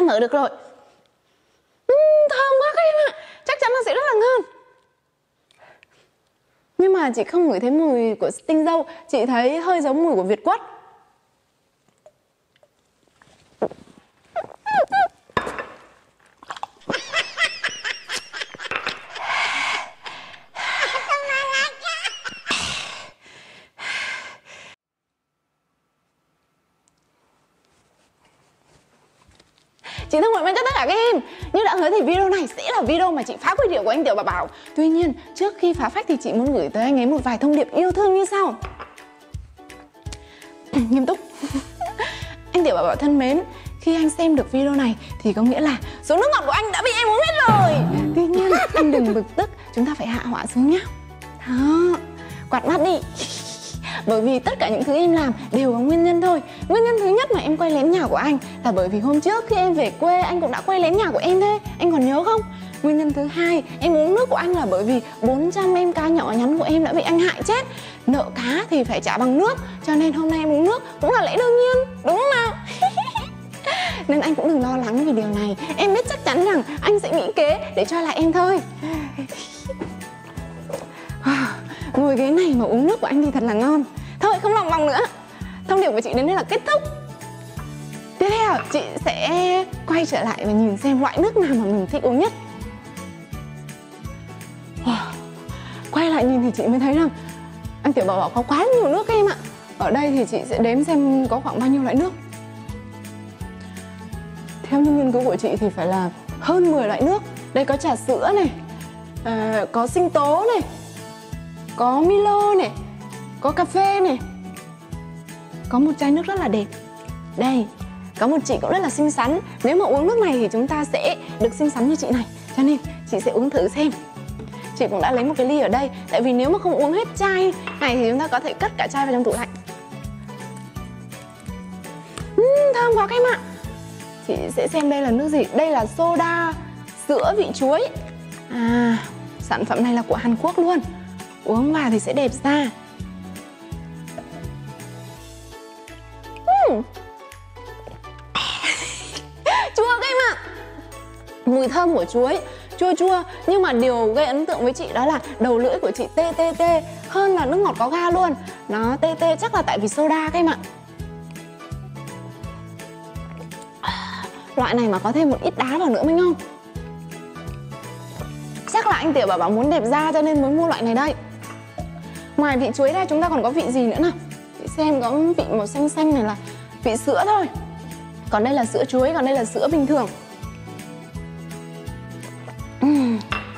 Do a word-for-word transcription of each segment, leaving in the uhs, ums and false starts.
mở được rồi. uhm, Thơm quá các em ạ. Chắc chắn nó sẽ rất là ngon. Nhưng mà chị không ngửi thấy mùi của tinh dâu. Chị thấy hơi giống mùi của Việt quất. Chị thân nguyện với tất cả các em. Như đã hứa thì video này sẽ là video mà chị phá quy điệu của anh Tiểu Bảo Bảo. Tuy nhiên trước khi phá phách thì chị muốn gửi tới anh ấy một vài thông điệp yêu thương như sau. Nghiêm túc. Anh Tiểu Bảo Bảo thân mến, khi anh xem được video này thì có nghĩa là số nước ngọt của anh đã bị em uống hết rồi. Tuy nhiên anh đừng bực tức, chúng ta phải hạ họa xuống nhá. Đó, quạt mắt đi. Bởi vì tất cả những thứ em làm đều có nguyên nhân thôi. Nguyên nhân thứ nhất mà em quay lén nhà của anh là bởi vì hôm trước khi em về quê anh cũng đã quay lén nhà của em thế. Anh còn nhớ không? Nguyên nhân thứ hai em uống nước của anh là bởi vì bốn trăm em cá nhỏ nhắn của em đã bị anh hại chết. Nợ cá thì phải trả bằng nước, cho nên hôm nay em uống nước cũng là lẽ đương nhiên, đúng không nào? Nên anh cũng đừng lo lắng vì điều này. Em biết chắc chắn rằng anh sẽ nghĩ kế để cho lại em thôi. Ngồi ghế này mà uống nước của anh thì thật là ngon. Thôi không lòng vòng nữa. Thông điệp của chị đến đây là kết thúc. Tiếp theo chị sẽ quay trở lại và nhìn xem loại nước nào mà mình thích uống nhất. Quay lại nhìn thì chị mới thấy rằng anh Tiểu Bảo Bảo có quá nhiều nước em ạ. Ở đây thì chị sẽ đếm xem có khoảng bao nhiêu loại nước. Theo như nghiên cứu của chị thì phải là hơn mười loại nước. Đây có trà sữa này, à, có sinh tố này, có Milo này, có cà phê này. Có một chai nước rất là đẹp. Đây, có một chị cũng rất là xinh xắn. Nếu mà uống nước này thì chúng ta sẽ được xinh xắn như chị này. Cho nên chị sẽ uống thử xem. Chị cũng đã lấy một cái ly ở đây. Tại vì nếu mà không uống hết chai này thì chúng ta có thể cất cả chai vào trong tủ lạnh. uhm, Thơm quá các em ạ. Chị sẽ xem đây là nước gì. Đây là soda sữa vị chuối. À, sản phẩm này là của Hàn Quốc luôn. Uống vào thì sẽ đẹp da. uhm. Chua các em ạ. Mùi thơm của chuối, chua chua. Nhưng mà điều gây ấn tượng với chị đó là đầu lưỡi của chị tê tê tê hơn là nước ngọt có ga luôn. Nó tê tê chắc là tại vì soda các em ạ. Loại này mà có thêm một ít đá vào nữa mới ngon. Chắc là anh Tiểu Bảo Bảo muốn đẹp da cho nên mới mua loại này đây. Ngoài vị chuối ra chúng ta còn có vị gì nữa nào? Chị xem có vị màu xanh xanh này là vị sữa thôi. Còn đây là sữa chuối, còn đây là sữa bình thường. uhm.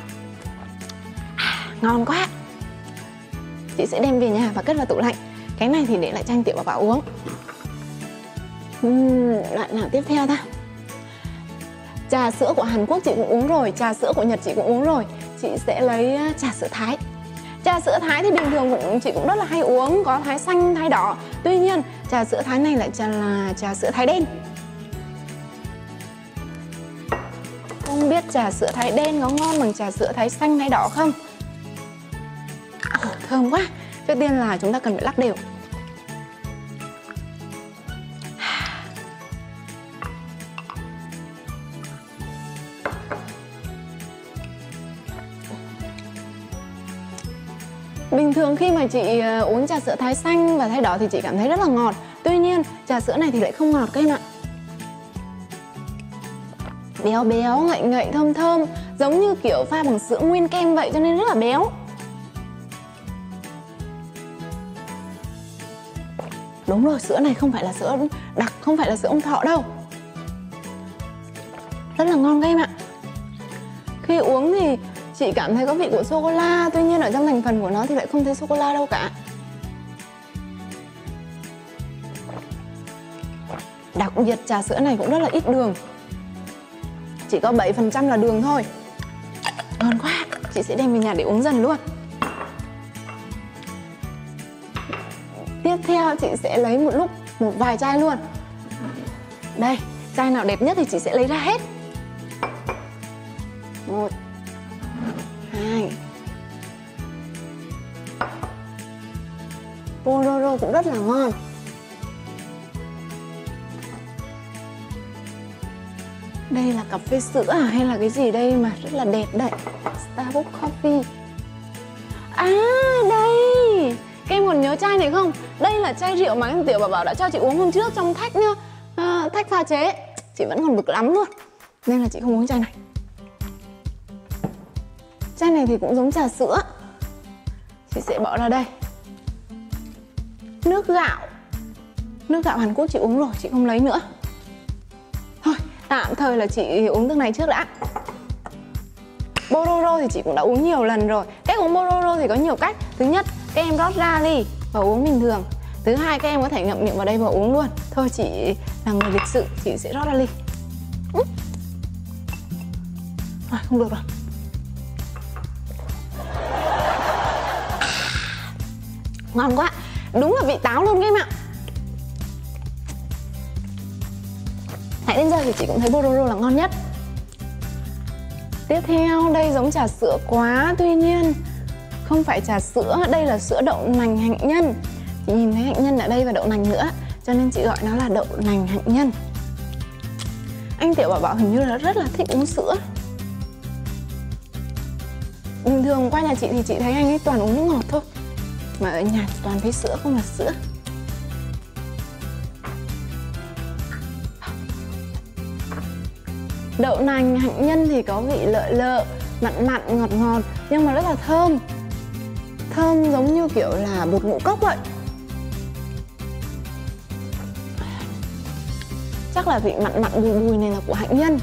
à, Ngon quá. Chị sẽ đem về nhà và cất vào tủ lạnh. Cái này thì để lại cho anh Tiểu Bảo Bảo uống. uhm, Loại nào tiếp theo ta? Trà sữa của Hàn Quốc chị cũng uống rồi, trà sữa của Nhật chị cũng uống rồi. Chị sẽ lấy trà sữa Thái. Trà sữa Thái thì bình thường cũng, chị cũng rất là hay uống. Có Thái xanh, Thái đỏ. Tuy nhiên trà sữa Thái này lại trà là trà sữa Thái đen. Không biết trà sữa Thái đen có ngon bằng trà sữa Thái xanh, Thái đỏ không? Ồ, thơm quá. Trước tiên là chúng ta cần phải lắc đều. Bình thường khi mà chị uống trà sữa Thái xanh và Thái đỏ thì chị cảm thấy rất là ngọt. Tuy nhiên trà sữa này thì lại không ngọt các em ạ. Béo béo, ngậy ngậy, thơm thơm. Giống như kiểu pha bằng sữa nguyên kem vậy cho nên rất là béo. Đúng rồi, sữa này không phải là sữa đặc, không phải là sữa ông Thọ đâu. Rất là ngon các em ạ. Khi uống thì chị cảm thấy có vị của sô-cô-la. Tuy nhiên ở trong thành phần của nó thì lại không thấy sô-cô-la đâu cả. Đặc biệt trà sữa này cũng rất là ít đường. Chỉ có bảy phần trăm là đường thôi. Ngon quá. Chị sẽ đem về nhà để uống dần luôn. Tiếp theo chị sẽ lấy một lúc một vài chai luôn. Đây, chai nào đẹp nhất thì chị sẽ lấy ra hết. Một, hai. Pororo cũng rất là ngon. Đây là cà phê sữa à? Hay là cái gì đây mà rất là đẹp đấy? Starbucks Coffee. À đây, các em còn nhớ chai này không? Đây là chai rượu mà em Tiểu Bảo Bảo đã cho chị uống hôm trước trong thách nhá, à, thách pha chế. Chị vẫn còn bực lắm luôn, nên là chị không uống chai này. Chai này thì cũng giống trà sữa. Chị sẽ bỏ ra đây. Nước gạo. Nước gạo Hàn Quốc chị uống rồi, chị không lấy nữa. Thôi, tạm thời là chị uống nước này trước đã. Bororo thì chị cũng đã uống nhiều lần rồi. Cách uống Bororo thì có nhiều cách. Thứ nhất, các em rót ra ly và uống bình thường. Thứ hai, các em có thể ngậm miệng vào đây và uống luôn. Thôi chị là người lịch sự, chị sẽ rót ra ly. Ừ. À, không được rồi. Ngon quá, đúng là vị táo luôn các em ạ. Hãy đến giờ thì chị cũng thấy Bororo là ngon nhất. Tiếp theo, đây giống trà sữa quá. Tuy nhiên, không phải trà sữa, đây là sữa đậu nành hạnh nhân. Chị nhìn thấy hạnh nhân ở đây và đậu nành nữa, cho nên chị gọi nó là đậu nành hạnh nhân. Anh Tiểu Bảo Bảo hình như là rất là thích uống sữa. Bình thường qua nhà chị thì chị thấy anh ấy toàn uống nước ngọt thôi, mà ở nhà thì toàn thấy sữa không là sữa. Đậu nành hạnh nhân thì có vị lợ lợ, mặn mặn, ngọt ngọt, nhưng mà rất là thơm. Thơm giống như kiểu là bột ngũ cốc vậy. Chắc là vị mặn mặn bùi bùi này là của hạnh nhân.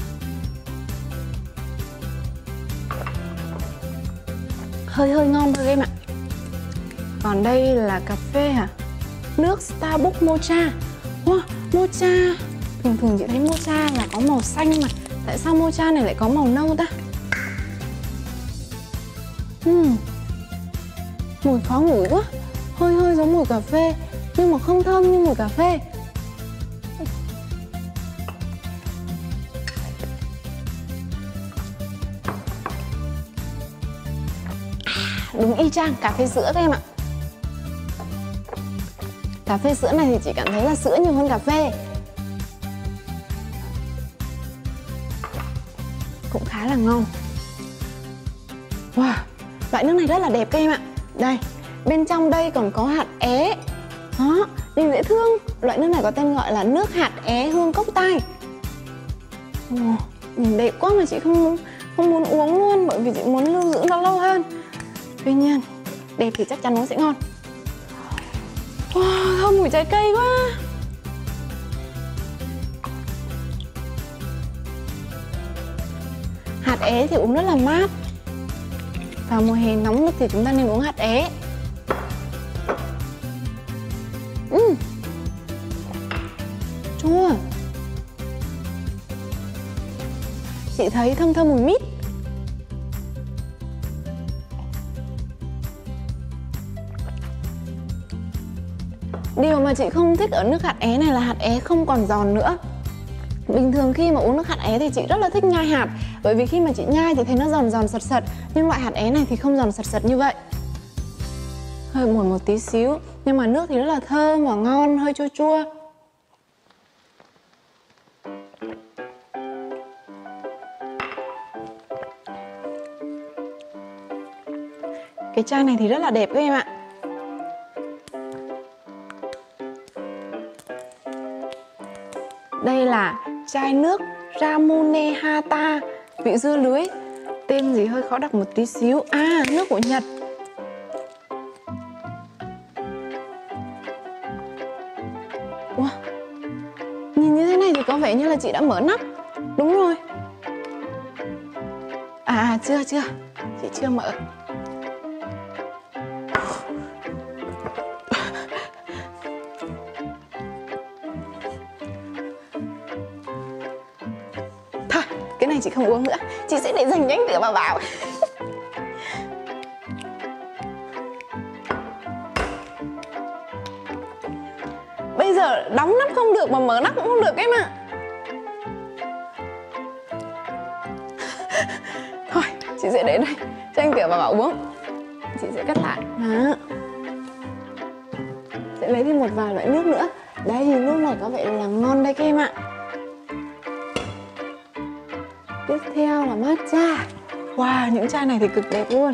Hơi hơi ngon thôi em ạ. Còn đây là cà phê hả? Nước Starbucks Mocha. Wow, Mocha. Thường thường chị thấy Mocha là có màu xanh mà. Tại sao Mocha này lại có màu nâu ta? uhm. Mùi khó ngửi quá. Hơi hơi giống mùi cà phê, nhưng mà không thơm như mùi cà phê. Đúng y chang cà phê sữa các em ạ. Cà phê sữa này thì chị cảm thấy là sữa nhiều hơn cà phê. Cũng khá là ngon. Wow, loại nước này rất là đẹp các em ạ. Đây, bên trong đây còn có hạt é. Đó, nhìn dễ thương. Loại nước này có tên gọi là nước hạt é hương cốc tai. Wow, nhìn đẹp quá mà chị không không muốn uống luôn, bởi vì chị muốn lưu giữ nó lâu hơn. Tuy nhiên, đẹp thì chắc chắn nó sẽ ngon. Wow, thơm mùi trái cây quá. Hạt é thì uống rất là mát. Vào mùa hè nóng nực thì chúng ta nên uống hạt é. uhm. Chua. Chị thấy thơm thơm mùi mít. Điều mà chị không thích ở nước hạt é này là hạt é không còn giòn nữa. Bình thường khi mà uống nước hạt é thì chị rất là thích nhai hạt, bởi vì khi mà chị nhai thì thấy nó giòn giòn sật sật. Nhưng loại hạt é này thì không giòn sật sật như vậy. Hơi mùi một tí xíu, nhưng mà nước thì rất là thơm và ngon, hơi chua chua. Cái chai này thì rất là đẹp các em ạ. Đây là chai nước Ramune Hata, vị dưa lưới. Tên gì hơi khó đọc một tí xíu. À, nước của Nhật. Wow. Nhìn như thế này thì có vẻ như là chị đã mở nắp. Đúng rồi. À, chưa, chưa. Chị chưa mở. Cái này chị không uống nữa, chị sẽ để dành cho anh Tiểu Bảo Bảo. Bây giờ đóng nắp không được mà mở nắp cũng không được em ạ. Thôi, chị sẽ để đây cho anh Tiểu Bảo Bảo uống. Chị sẽ cắt lại. Đó. Sẽ lấy thêm một vài loại nước nữa. Đây, nước này có vẻ là ngon đây các em ạ. Tiếp theo là matcha. Wow, những chai này thì cực đẹp luôn.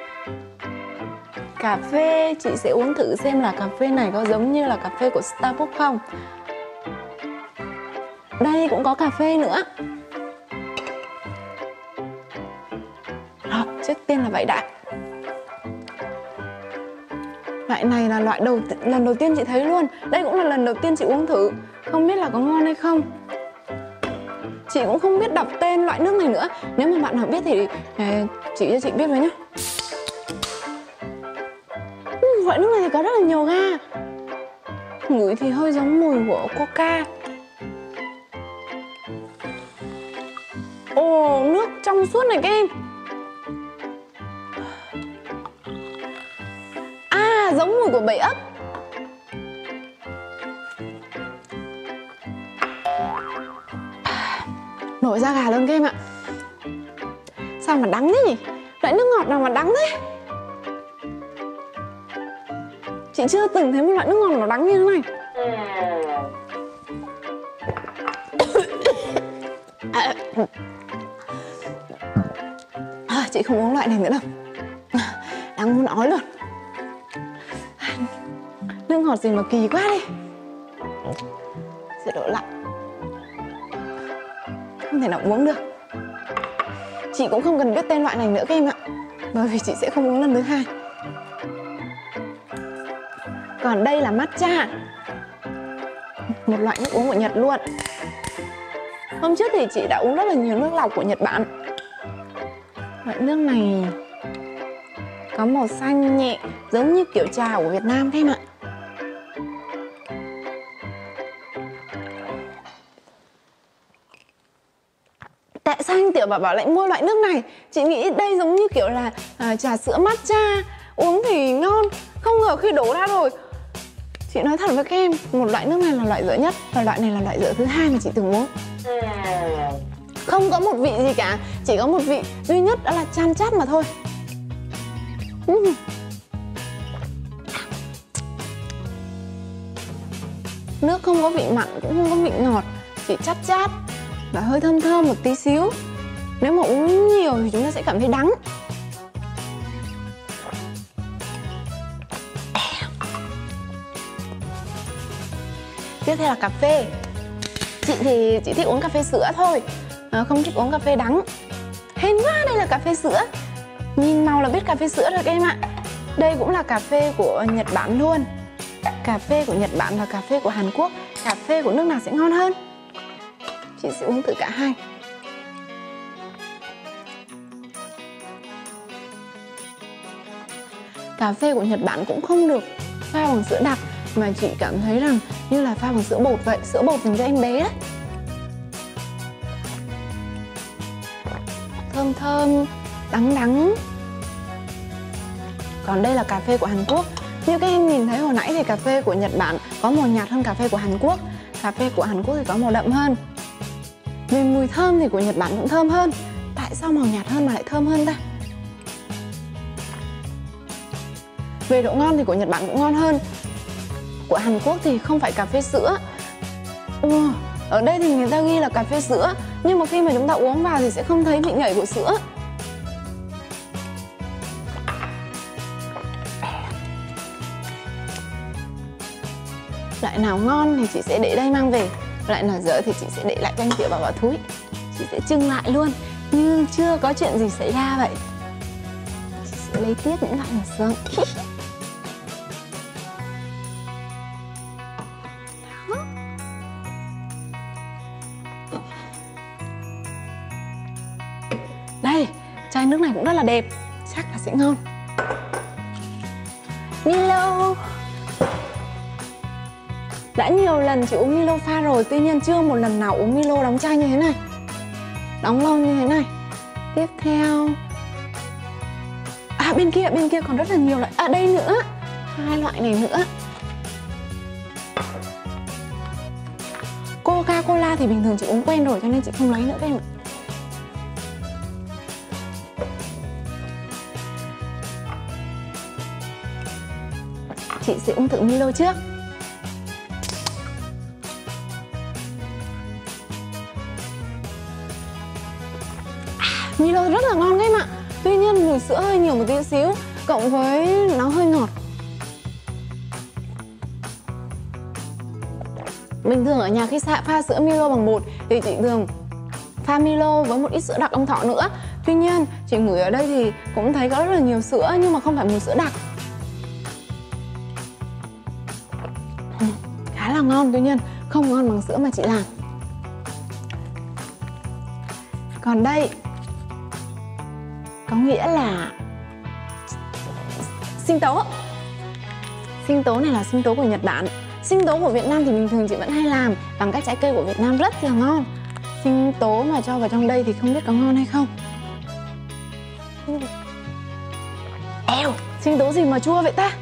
Cà phê, chị sẽ uống thử xem là cà phê này có giống như là cà phê của Starbucks không. Đây cũng có cà phê nữa. Rồi, trước tiên là vậy đã. Loại này là loại đầu lần đầu tiên chị thấy luôn. Đây cũng là lần đầu tiên chị uống thử. Không biết là có ngon hay không. Chị cũng không biết đọc tên loại nước này nữa. Nếu mà bạn nào biết thì chỉ cho chị biết với nhá. Uhm, loại nước này thì có rất là nhiều ga. Ngửi thì hơi giống mùi của Coca. Ồ, nước trong suốt này các em. À, giống mùi của bầy ấp. Nổi da gà luôn các em ạ. Sao mà đắng thế nhỉ? Loại nước ngọt nào mà đắng thế? Chị chưa từng thấy một loại nước ngọt nào đắng như thế này. À, chị không uống loại này nữa đâu. Đang muốn ói luôn. Nước ngọt gì mà kỳ quá đi. Sẽ đổ lại. Không thể nào uống được. Chị cũng không cần biết tên loại này nữa các em ạ. Bởi vì chị sẽ không uống lần thứ hai. Còn đây là matcha. Một loại nước uống của Nhật luôn. Hôm trước thì chị đã uống rất là nhiều nước lọc của Nhật Bản. Loại nước này có màu xanh nhẹ, giống như kiểu trà của Việt Nam các em ạ. Tại sao anh Tiểu Bảo Bảo lại mua loại nước này? Chị nghĩ đây giống như kiểu là à, trà sữa matcha, uống thì ngon. Không ngờ khi đổ ra rồi, chị nói thật với các em, một loại nước này là loại dở nhất. Và loại này là loại dở thứ hai mà chị từng uống. Không có một vị gì cả. Chỉ có một vị duy nhất, đó là chan chát mà thôi. uhm. Nước không có vị mặn, cũng không có vị ngọt, chỉ chát chát và hơi thơm thơm một tí xíu. Nếu mà uống nhiều thì chúng ta sẽ cảm thấy đắng. Tiếp theo là cà phê. Chị thì chị thích uống cà phê sữa thôi, à, không thích uống cà phê đắng. Hên quá, đây là cà phê sữa. Nhìn màu là biết cà phê sữa rồi các em ạ. Đây cũng là cà phê của Nhật Bản luôn. Cà phê của Nhật Bản và cà phê của Hàn Quốc, cà phê của nước nào sẽ ngon hơn? Chị sẽ uống thử cả hai. Cà phê của Nhật Bản cũng không được pha bằng sữa đặc, mà chị cảm thấy rằng như là pha bằng sữa bột vậy, sữa bột dành cho em bé đấy. Thơm thơm, đắng đắng. Còn đây là cà phê của Hàn Quốc. Như các em nhìn thấy hồi nãy thì cà phê của Nhật Bản có màu nhạt hơn cà phê của Hàn Quốc. Cà phê của Hàn Quốc thì có màu đậm hơn. Về mùi thơm thì của Nhật Bản cũng thơm hơn. Tại sao màu nhạt hơn mà lại thơm hơn ta? Về độ ngon thì của Nhật Bản cũng ngon hơn. Của Hàn Quốc thì không phải cà phê sữa. Ừ, ở đây thì người ta ghi là cà phê sữa, nhưng mà khi mà chúng ta uống vào thì sẽ không thấy vị ngậy của sữa. Loại nào ngon thì chị sẽ để đây mang về, loại nào dở thì chị sẽ để lại cho anh Tiểu Bảo Bảo thúi. Chị sẽ trưng lại luôn như chưa có chuyện gì xảy ra vậy. Chị sẽ lấy tiếp những loại này xuống. Đây, chai nước này cũng rất là đẹp, chắc là sẽ ngon. Milo. Đã nhiều lần chị uống Milo pha rồi, tuy nhiên chưa một lần nào uống Milo đóng chai như thế này, đóng lon như thế này. Tiếp theo, à bên kia, bên kia còn rất là nhiều loại. À đây nữa, hai loại này nữa. Coca-Cola thì bình thường chị uống quen rồi cho nên chị không lấy nữa các em ạ. Chị sẽ uống thử Milo trước. Milo rất là ngon các em ạ. Tuy nhiên mùi sữa hơi nhiều một tí xíu, cộng với nó hơi ngọt. Bình thường ở nhà khi pha sữa Milo bằng bột thì chị thường pha Milo với một ít sữa đặc Ông Thọ nữa. Tuy nhiên chị ngửi ở đây thì cũng thấy có rất là nhiều sữa nhưng mà không phải mùi sữa đặc. Khá là ngon, tuy nhiên không ngon bằng sữa mà chị làm. Còn đây có nghĩa là sinh tố. Sinh tố này là sinh tố của Nhật Bản. Sinh tố của Việt Nam thì bình thường chị vẫn hay làm bằng các trái cây của Việt Nam rất là ngon. Sinh tố mà cho vào trong đây thì không biết có ngon hay không. Eo, sinh tố gì mà chua vậy ta?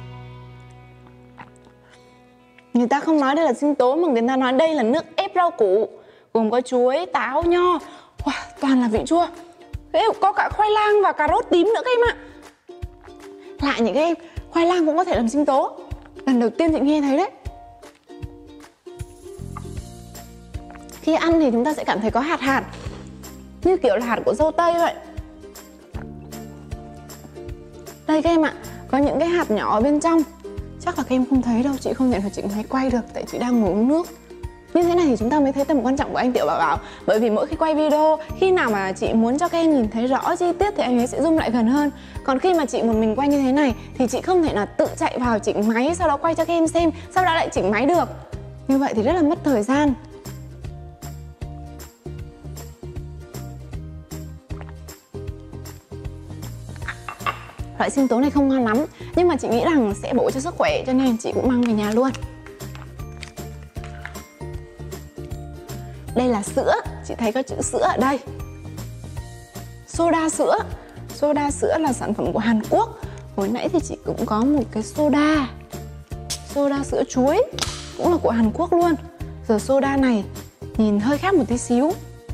Người ta không nói đây là sinh tố mà người ta nói đây là nước ép rau củ, gồm có chuối, táo, nho. Wow, toàn là vị chua. Eo, có cả khoai lang và cà rốt tím nữa các em ạ. Lạ nhỉ các em, khoai lang cũng có thể làm sinh tố. Lần đầu tiên chị nghe thấy đấy. Khi ăn thì chúng ta sẽ cảm thấy có hạt hạt, như kiểu là hạt của dâu tây vậy. Đây các em ạ, có những cái hạt nhỏ ở bên trong. Chắc là các em không thấy đâu, chị không thể nào chị máy quay được tại chị đang ngồi uống nước. Như thế này thì chúng ta mới thấy tầm quan trọng của anh Tiểu Bảo Bảo. Bởi vì mỗi khi quay video, khi nào mà chị muốn cho các em nhìn thấy rõ chi tiết thì anh ấy sẽ zoom lại gần hơn. Còn khi mà chị một mình quay như thế này thì chị không thể nào tự chạy vào chỉnh máy, sau đó quay cho các em xem, sau đó lại chỉnh máy được. Như vậy thì rất là mất thời gian. Loại sinh tố này không ngon lắm, nhưng mà chị nghĩ rằng sẽ bổ cho sức khỏe, cho nên chị cũng mang về nhà luôn. Đây là sữa, chị thấy có chữ sữa ở đây. Soda sữa. Soda sữa là sản phẩm của Hàn Quốc. Hồi nãy thì chị cũng có một cái soda. Soda sữa chuối, cũng là của Hàn Quốc luôn. Giờ soda này nhìn hơi khác một tí xíu.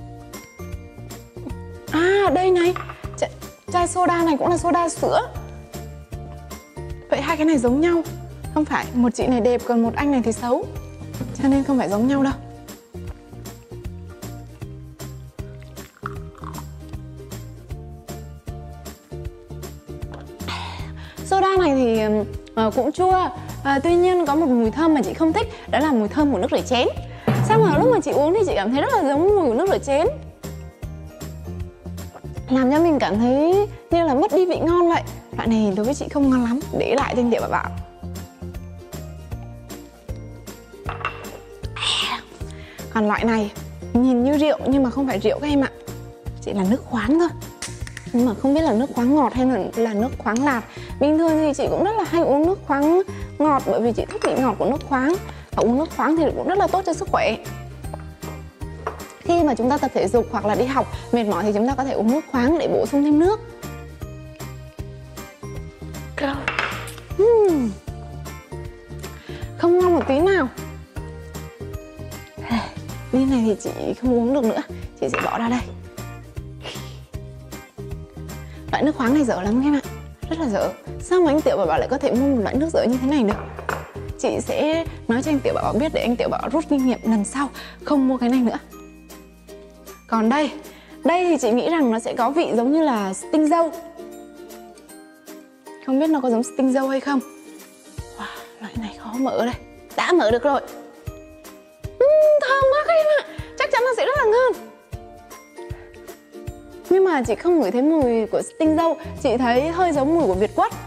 À đây này, Ch chai soda này cũng là soda sữa. Vậy hai cái này giống nhau. Không phải, một chị này đẹp còn một anh này thì xấu, cho nên không phải giống nhau đâu. Soda này thì uh, cũng chua, uh, tuy nhiên có một mùi thơm mà chị không thích, đó là mùi thơm của nước rửa chén. Sao mà lúc mà chị uống thì chị cảm thấy rất là giống mùi của nước rửa chén, làm cho mình cảm thấy như là mất đi vị ngon vậy. Loại này đối với chị không ngon lắm, để lại cho anh Tiểu Bảo Bảo. Còn loại này nhìn như rượu nhưng mà không phải rượu các em ạ, chỉ là nước khoáng thôi. Nhưng mà không biết là nước khoáng ngọt hay là, là nước khoáng lạt. Bình thường thì chị cũng rất là hay uống nước khoáng ngọt, bởi vì chị thích vị ngọt của nước khoáng. Và uống nước khoáng thì cũng rất là tốt cho sức khỏe. Khi mà chúng ta tập thể dục hoặc là đi học mệt mỏi thì chúng ta có thể uống nước khoáng để bổ sung thêm nước. uhm. Không ngon một tí nào. Ly này thì chị không uống được nữa, chị sẽ bỏ ra đây. Loại nước khoáng này dở lắm các em ạ, rất là dở. Sao mà anh Tiểu Bảo Bảo lại có thể mua một loại nước dở như thế này được? Chị sẽ nói cho anh Tiểu Bảo Bảo biết để anh Tiểu Bảo Bảo rút kinh nghiệm lần sau không mua cái này nữa. Còn đây, đây thì chị nghĩ rằng nó sẽ có vị giống như là tinh dâu. Không biết nó có giống tinh dâu hay không. Wow, loại này khó mở đây. Đã mở được rồi. uhm, Thơm quá các em ạ, chắc chắn nó sẽ rất là ngon. Nhưng mà chị không ngửi thấy mùi của tinh dâu, chị thấy hơi giống mùi của Việt Quất.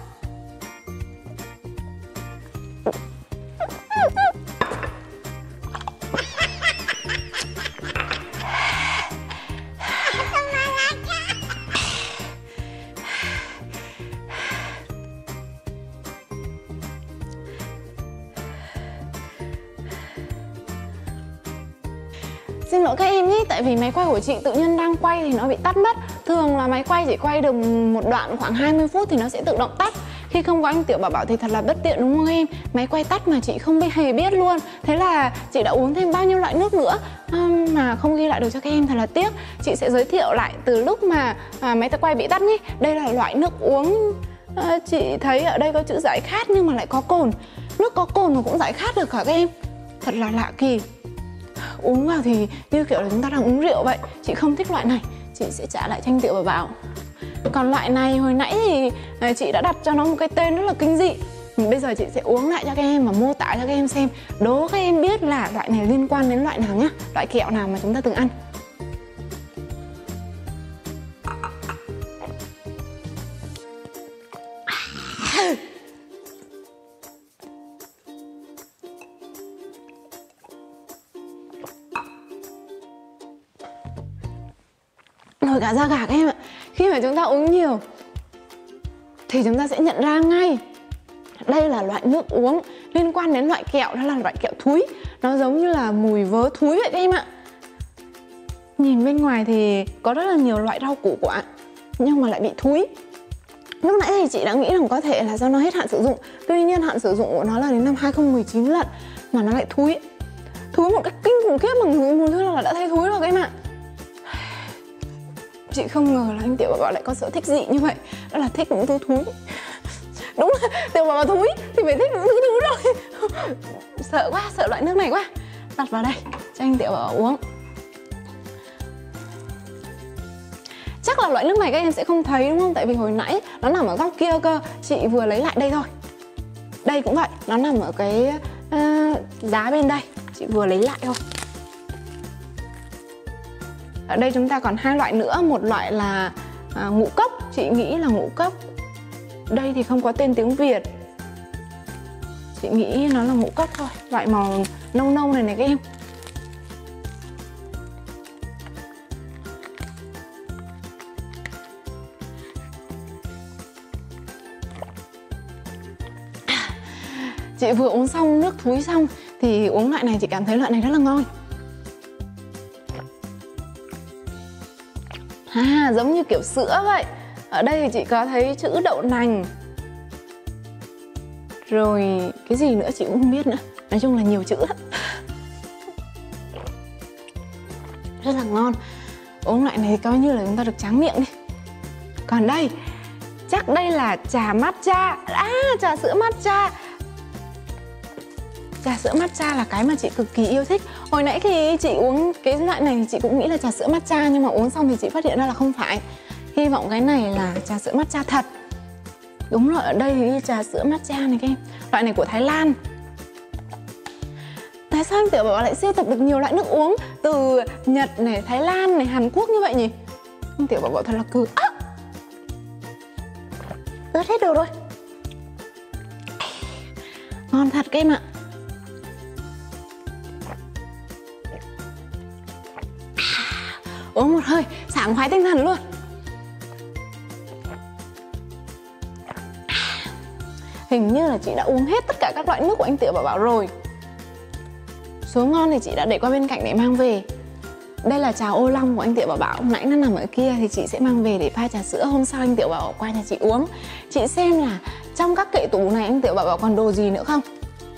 Xin lỗi các em nhé, tại vì máy quay của chị tự nhiên đang quay thì nó bị tắt mất. Thường là máy quay chỉ quay được một đoạn khoảng hai mươi phút thì nó sẽ tự động tắt. Khi không có anh Tiểu Bảo Bảo thì thật là bất tiện đúng không em? Máy quay tắt mà chị không hề biết luôn. Thế là chị đã uống thêm bao nhiêu loại nước nữa mà không ghi lại được cho các em, thật là tiếc. Chị sẽ giới thiệu lại từ lúc mà à, máy quay bị tắt nhé. Đây là loại nước uống à, chị thấy ở đây có chữ giải khát nhưng mà lại có cồn. Nước có cồn mà cũng giải khát được hả các em? Thật là lạ kỳ. Uống vào thì như kiểu là chúng ta đang uống rượu vậy. Chị không thích loại này. chị sẽ trả lại cho anh Tiểu Bảo Bảo. Còn loại này hồi nãy thì chị đã đặt cho nó một cái tên rất là kinh dị. Bây giờ chị sẽ uống lại cho các em và mô tả cho các em xem, đố các em biết là loại này liên quan đến loại nào nhá, loại kẹo nào mà chúng ta từng ăn. Nổi cả da gà các em ạ. Khi mà chúng ta uống nhiều thì chúng ta sẽ nhận ra ngay đây là loại nước uống liên quan đến loại kẹo, đó là loại kẹo thúi. Nó giống như là mùi vớ thúi vậy các em ạ. Nhìn bên ngoài thì có rất là nhiều loại rau củ quả nhưng mà lại bị thúi. Lúc nãy thì chị đã nghĩ rằng có thể là do nó hết hạn sử dụng. Tuy nhiên hạn sử dụng của nó là đến năm hai không một chín lận mà nó lại thúi. Thúi một cách kinh khủng khiếp, bằng mùi hương là đã thấy thúi rồi các em ạ. Chị không ngờ là anh Tiểu Bảo Bảo lại có sở thích dị như vậy, đó là thích những thứ thúi. Đúng là Tiểu Bảo Bảo thúi thì phải thích những thứ thúi rồi. Sợ quá, sợ loại nước này quá. Đặt vào đây cho anh Tiểu Bảo Bảo uống. Chắc là loại nước này các em sẽ không thấy đúng không? Tại vì hồi nãy nó nằm ở góc kia cơ. Chị vừa lấy lại đây thôi. Đây cũng vậy, nó nằm ở cái uh, giá bên đây. Chị vừa lấy lại thôi. Ở đây chúng ta còn hai loại nữa. Một loại là à, ngũ cốc. Chị nghĩ là ngũ cốc. Đây thì không có tên tiếng Việt. Chị nghĩ nó là ngũ cốc thôi. Loại màu nâu nâu này này các em. Chị vừa uống xong nước thúi xong thì uống loại này chị cảm thấy loại này rất là ngon. À, giống như kiểu sữa vậy. Ở đây thì chị có thấy chữ đậu nành. Rồi cái gì nữa chị cũng không biết nữa. Nói chung là nhiều chữ lắm. Rất là ngon. Uống loại này thì coi như là chúng ta được tráng miệng đi. Còn đây, chắc đây là trà matcha. À, trà sữa matcha. Trà sữa matcha là cái mà chị cực kỳ yêu thích. Hồi nãy khi chị uống cái loại này thì chị cũng nghĩ là trà sữa matcha, nhưng mà uống xong thì chị phát hiện ra là không phải. Hy vọng cái này là trà sữa matcha thật. Đúng rồi, ở đây thì trà sữa matcha này các em. Loại này của Thái Lan. Tại sao anh Tiểu Bảo Bảo lại sưu tập được nhiều loại nước uống từ Nhật này, Thái Lan này, Hàn Quốc như vậy nhỉ? Anh Tiểu Bảo Bảo thật là cừ. À! Ướt hết được rồi. Ngon thật các em ạ. Uống một hơi, sảng khoái tinh thần luôn. Hình như là chị đã uống hết tất cả các loại nước của anh Tiểu Bảo Bảo rồi. Số ngon thì chị đã để qua bên cạnh để mang về. Đây là trà ô long của anh Tiểu Bảo Bảo. Nãy nó nằm ở kia thì chị sẽ mang về để pha trà sữa. Hôm sau anh Tiểu Bảo Bảo qua nhà chị uống. Chị xem là trong các kệ tủ này anh Tiểu Bảo Bảo còn đồ gì nữa không.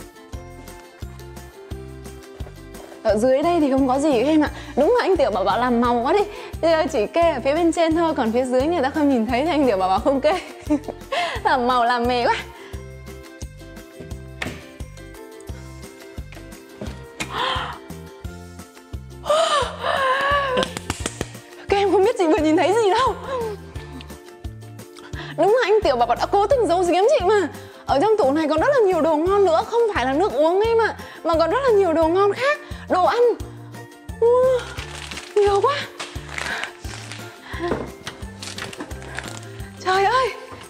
Ở dưới đây thì không có gì các em ạ. Đúng là anh Tiểu Bảo Bảo làm màu quá đi. Chỉ kê ở phía bên trên thôi, còn phía dưới người ta không nhìn thấy thì anh Tiểu Bảo Bảo không kê. Làm màu làm mè quá. Các em không biết chị vừa nhìn thấy gì đâu. Đúng là anh Tiểu Bảo Bảo đã cố tình giấu giếm chị mà. Ở trong tủ này còn rất là nhiều đồ ngon nữa. Không phải là nước uống em ạ, mà còn rất là nhiều đồ ngon khác. Đồ ăn. uh, Nhiều quá. Trời ơi,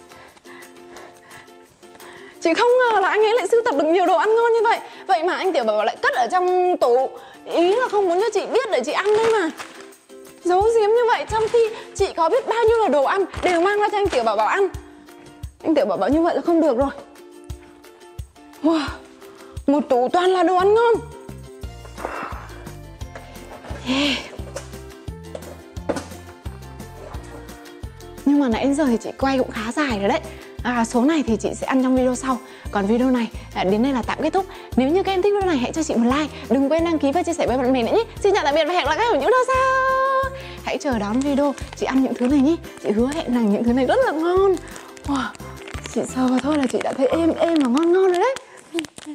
chị không ngờ là anh ấy lại sưu tập được nhiều đồ ăn ngon như vậy. Vậy mà anh Tiểu Bảo Bảo lại cất ở trong tủ. Ý là không muốn cho chị biết để chị ăn đấy mà. Giấu giếm như vậy trong khi chị có biết bao nhiêu là đồ ăn đều mang ra cho anh Tiểu Bảo Bảo ăn. Anh Tiểu Bảo Bảo như vậy là không được rồi. Wow, một tủ toàn là đồ ăn ngon. Yeah. Nhưng mà nãy đến giờ thì chị quay cũng khá dài rồi đấy. À, số này thì chị sẽ ăn trong video sau. Còn video này đến đây là tạm kết thúc. Nếu như các em thích video này hãy cho chị một like. Đừng quên đăng ký và chia sẻ với bạn bè nữa nhé. Xin chào tạm biệt và hẹn gặp lại các em ở những video sau. Hãy chờ đón video chị ăn những thứ này nhé. Chị hứa hẹn rằng những thứ này rất là ngon. Wow, chị sờ vào thôi là chị đã thấy êm êm và ngon ngon rồi đấy.